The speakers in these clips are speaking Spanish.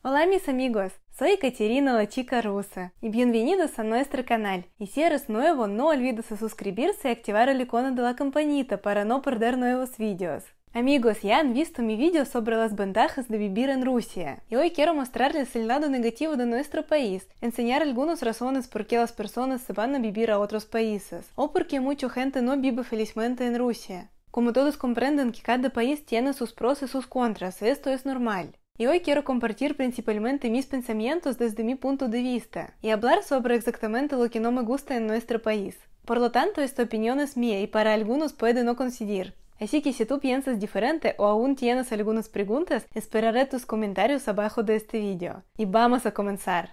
Hola mis amigos, soy Caterina la chica rusa y bienvenidos a nuestro canal. Y si eres nuevo, no olvides suscribirse y activar el icono de la campanita para no perder nuevos vídeos. Amigos, ya han visto mi vídeo sobre las ventajas de vivir en Rusia. Y hoy quiero mostrarles el lado negativo de nuestro país, enseñar algunas razones por qué las personas se van a vivir a otros países, o por qué mucha gente no vive felizmente en Rusia. Como todos comprenden que cada país tiene sus pros y sus contras, esto es normal. Y hoy quiero compartir principalmente mis pensamientos desde mi punto de vista y hablar sobre exactamente lo que no me gusta en nuestro país. Por lo tanto, esta opinión es mía y para algunos puede no coincidir. Así que si tú piensas diferente o aún tienes algunas preguntas, esperaré tus comentarios abajo de este vídeo. Y vamos a comenzar.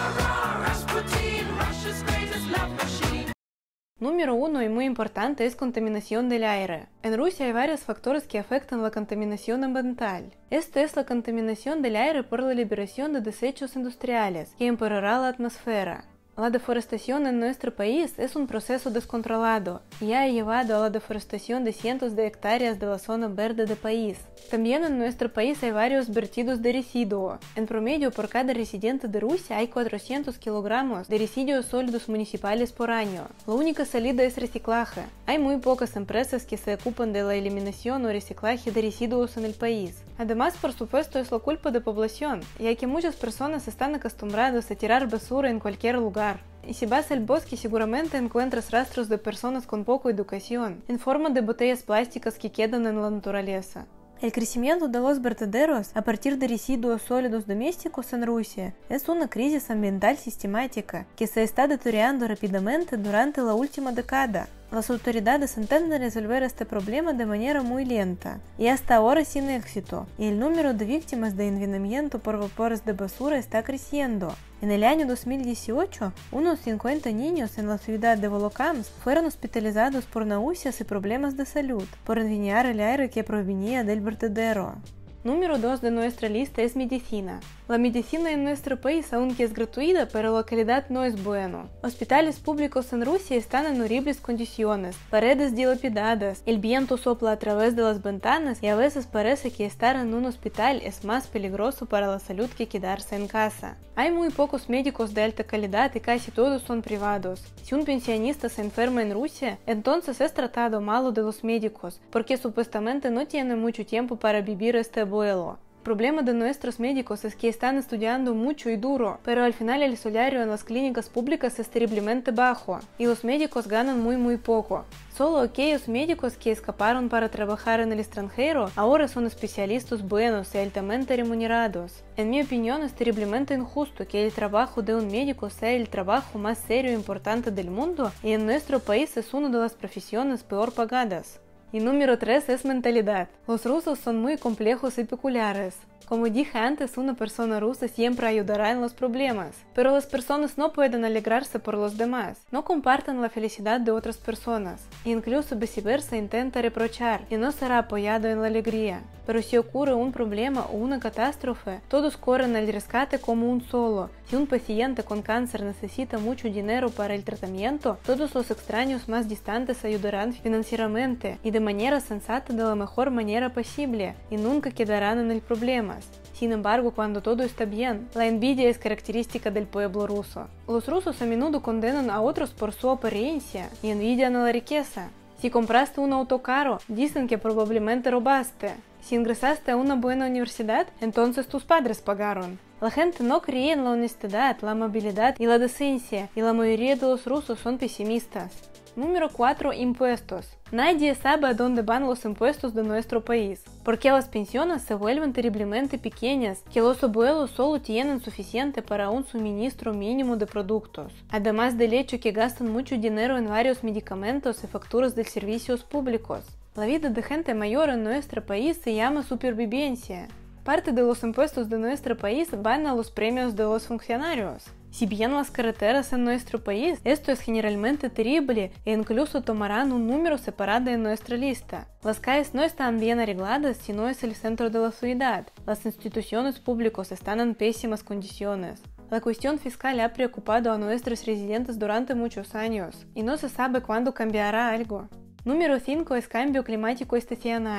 Número 1 y muy importante es contaminación del aire. En Rusia hay varios factores que afectan la contaminación ambiental. Esto es la contaminación del aire por la liberación de desechos industriales, que empeorará la atmósfera. La deforestación en nuestro país es un proceso descontrolado y ha llevado a la deforestación de cientos de hectáreas de la zona verde del país. También en nuestro país hay varios vertidos de residuos. En promedio, por cada residente de Rusia hay 400 kilogramos de residuos sólidos municipales por año. La única salida es reciclaje. Hay muy pocas empresas que se ocupan de la eliminación o reciclaje de residuos en el país. Además, por supuesto, es la culpa de la población, ya que muchas personas están acostumbradas a tirar basura en cualquier lugar. Y si vas al bosque seguramente encuentras rastros de personas con poca educación, en forma de botellas plásticas que quedan en la naturaleza. El crecimiento de los vertederos a partir de residuos sólidos domésticos en Rusia es una crisis ambiental sistemática que se está deteriorando rápidamente durante la última década. Las autoridades intentan resolver este problema de manera muy lenta y hasta ahora sin éxito, y el número de víctimas de envenenamiento por vapores de basura está creciendo. En el año 2018, unos 50 niños en la ciudad de Volokhansk fueron hospitalizados por náuseas y problemas de salud por envenenar el aire que provenía del vertedero. Número 2 de nuestra lista es medicina. La medicina en nuestro país aunque es gratuita, pero la calidad no es buena. Hospitales públicos en Rusia están en horribles condiciones, paredes dilapidadas, el viento sopla a través de las ventanas y a veces parece que estar en un hospital es más peligroso para la salud que quedarse en casa. Hay muy pocos médicos de alta calidad y casi todos son privados. Si un pensionista se enferma en Rusia, entonces es tratado mal de los médicos, porque supuestamente no tiene mucho tiempo para vivir este vuelo. El problema de nuestros médicos es que están estudiando mucho y duro, pero al final el salario en las clínicas públicas es terriblemente bajo y los médicos ganan muy poco. Solo aquellos médicos que escaparon para trabajar en el extranjero ahora son especialistas buenos y altamente remunerados. En mi opinión es terriblemente injusto que el trabajo de un médico sea el trabajo más serio e importante del mundo y en nuestro país es una de las profesiones peor pagadas. Y número 3 es mentalidad. Los rusos son muy complejos y peculiares. Como dije antes, una persona rusa siempre ayudará en los problemas, pero las personas no pueden alegrarse por los demás, no comparten la felicidad de otras personas, e incluso viceversa intenta reprochar y no será apoyado en la alegría. Pero si ocurre un problema o una catástrofe, todos corren al rescate como un solo. Si un paciente con cáncer necesita mucho dinero para el tratamiento, todos los extraños más distantes ayudarán financieramente y de manera sensata de la mejor manera posible, y nunca quedarán en el problema. Sin embargo, cuando todo está bien, la envidia es característica del pueblo ruso. Los rusos a menudo condenan a otros por su apariencia y envidian a la riqueza. Si compraste un auto caro, dicen que probablemente robaste. Si ingresaste a una buena universidad, entonces tus padres pagaron. La gente no cree en la honestidad, la amabilidad y la decencia, y la mayoría de los rusos son pesimistas. Número 4. Impuestos. Nadie sabe a dónde van los impuestos de nuestro país, porque las pensiones se vuelven terriblemente pequeñas, que los abuelos solo tienen suficiente para un suministro mínimo de productos, además del hecho que gastan mucho dinero en varios medicamentos y facturas de servicios públicos. La vida de gente mayor en nuestro país se llama supervivencia. Parte de los impuestos de nuestro país van a los premios de los funcionarios. Si bien las carreteras en nuestro país, esto es generalmente terrible e incluso tomarán un número separado en nuestra lista. Las calles no están bien arregladas si no es el centro de la ciudad. Las instituciones públicas están en pésimas condiciones. La cuestión fiscal ha preocupado a nuestros residentes durante muchos años y no se sabe cuándo cambiará algo. Número 5 es cambio climático estacional.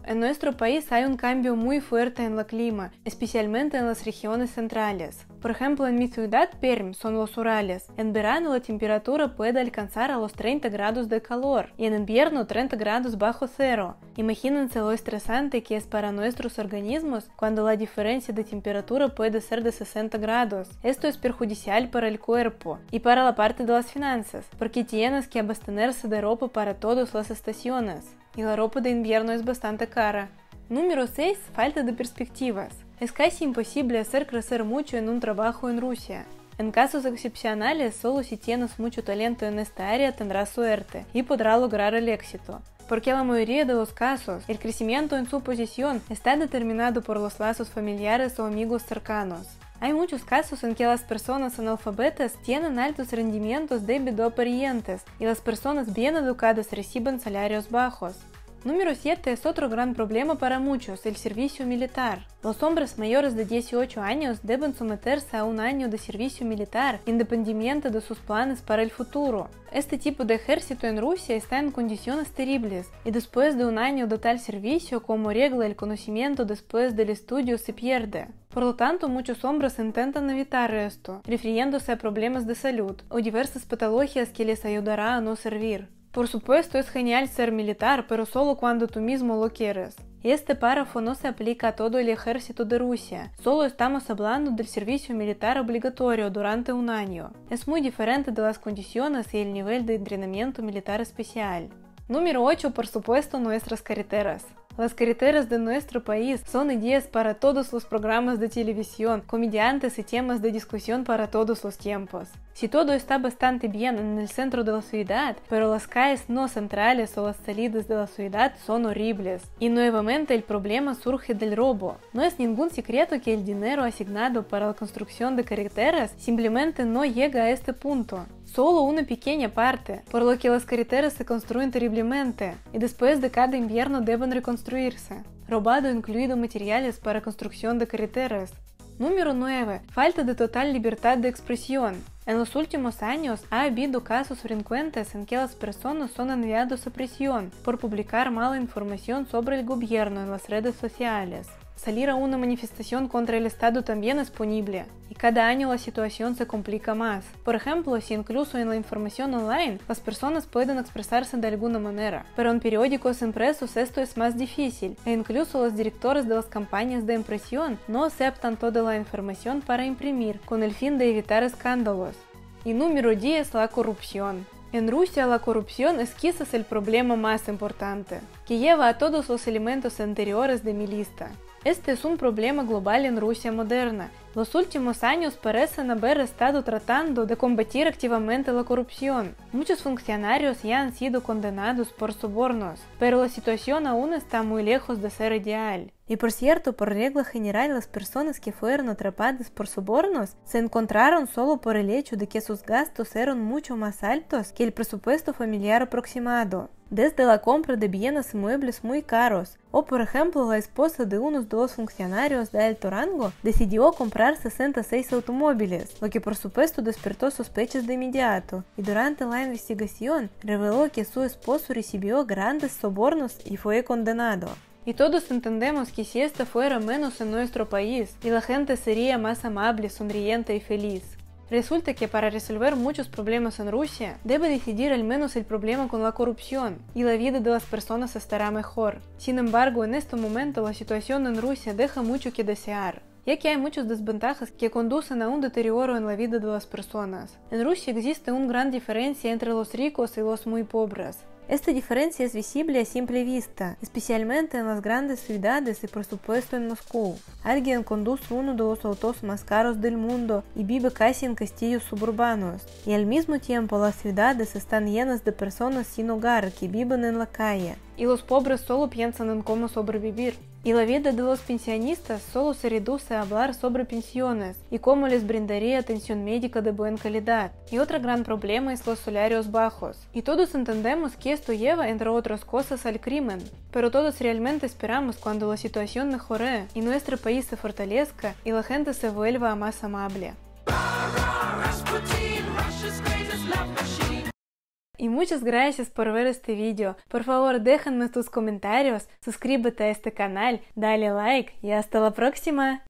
En nuestro país hay un cambio muy fuerte en el clima, especialmente en las regiones centrales. Por ejemplo, en mi ciudad, Perm, son los Urales. En verano la temperatura puede alcanzar a los 30 grados de calor y en invierno 30 grados bajo cero. Imagínense lo estresante que es para nuestros organismos cuando la diferencia de temperatura puede ser de 60 grados. Esto es perjudicial para el cuerpo y para la parte de las finanzas, porque tienes que abstenerse de ropa para todas las estaciones. Y la ropa de invierno es bastante cara. Número 6. Falta de perspectivas. Es casi imposible hacer crecer mucho en un trabajo en Rusia. En casos excepcionales, solo si tienes mucho talento en esta área tendrás suerte y podrás lograr el éxito. Porque en la mayoría de los casos, el crecimiento en su posición está determinado por los lazos familiares o amigos cercanos. Hay muchos casos en que las personas analfabetas tienen altos rendimientos debido a parientes y las personas bien educadas reciben salarios bajos. Número 7 es otro gran problema para muchos, el servicio militar. Los hombres mayores de 18 años deben someterse a un año de servicio militar independientemente de sus planes para el futuro. Este tipo de ejército en Rusia está en condiciones terribles y después de un año de tal servicio, como regla, el conocimiento después del estudio se pierde. Por lo tanto, muchos hombres intentan evitar esto, refiriéndose a problemas de salud o diversas patologías que les ayudará a no servir. Por supuesto, es genial ser militar, pero solo cuando tú mismo lo quieres. Este párrafo no se aplica a todo el ejército de Rusia, solo estamos hablando del servicio militar obligatorio durante un año. Es muy diferente de las condiciones y el nivel de entrenamiento militar especial. Número 8, por supuesto, nuestras carreteras. Las carreteras de nuestro país son ideas para todos los programas de televisión, comediantes y temas de discusión para todos los tiempos. Si todo está bastante bien en el centro de la ciudad, pero las calles no centrales o las salidas de la ciudad son horribles. Y nuevamente el problema surge del robo. No es ningún secreto que el dinero asignado para la construcción de carreteras simplemente no llega a este punto. Solo una pequeña parte, por lo que las carreteras se construyen terriblemente y después de cada invierno deben reconstruirse. Robado incluido materiales para construcción de carreteras. Número 9. Falta de total libertad de expresión. En los últimos años ha habido casos frecuentes en que las personas son enviadas a prisión por publicar mala información sobre el gobierno en las redes sociales. Salir a una manifestación contra el Estado también es punible, y cada año la situación se complica más. Por ejemplo, si incluso en la información online las personas pueden expresarse de alguna manera, pero en periódicos impresos esto es más difícil, e incluso los directores de las campañas de impresión no aceptan toda la información para imprimir, con el fin de evitar escándalos. Y número 10, la corrupción. En Rusia la corrupción es quizás el problema más importante, que lleva a todos los elementos anteriores de mi lista. Este es un problema global en Rusia moderna. Los últimos años parecen haber estado tratando de combatir activamente la corrupción. Muchos funcionarios ya han sido condenados por sobornos, pero la situación aún está muy lejos de ser ideal. Y por cierto, por regla general, las personas que fueron atrapadas por sobornos se encontraron solo por el hecho de que sus gastos eran mucho más altos que el presupuesto familiar aproximado. Desde la compra de bienes y muebles muy caros, o por ejemplo la esposa de uno de los funcionarios de alto rango decidió comprar 66 automóviles, lo que por supuesto despertó sospechas de inmediato, y durante la investigación reveló que su esposo recibió grandes sobornos y fue condenado. Y todos entendemos que si esto fuera menos en nuestro país, y la gente sería más amable, sonriente y feliz. Resulta que para resolver muchos problemas en Rusia, debe decidir al menos el problema con la corrupción, y la vida de las personas estará mejor. Sin embargo, en este momento la situación en Rusia deja mucho que desear, ya que hay muchas desventajas que conducen a un deterioro en la vida de las personas. En Rusia existe una gran diferencia entre los ricos y los muy pobres. Esta diferencia es visible a simple vista, especialmente en las grandes ciudades y por supuesto en Moscú. Alguien conduce uno de los autos más caros del mundo y vive casi en castillos suburbanos, y al mismo tiempo las ciudades están llenas de personas sin hogar que viven en la calle, y los pobres solo piensan en cómo sobrevivir. Y la vida de los pensionistas solo se reduce a hablar sobre pensiones y cómo les brindaría atención médica de buena calidad. Y otro gran problema es los salarios bajos. Y todos entendemos que esto lleva, entre otras cosas, al crimen. Pero todos realmente esperamos cuando la situación mejore y nuestro país se fortalezca y la gente se vuelva más amable. Y muchas gracias por ver este video. Por favor, déjenme tus comentarios, suscríbete a este canal, dale like y hasta la próxima.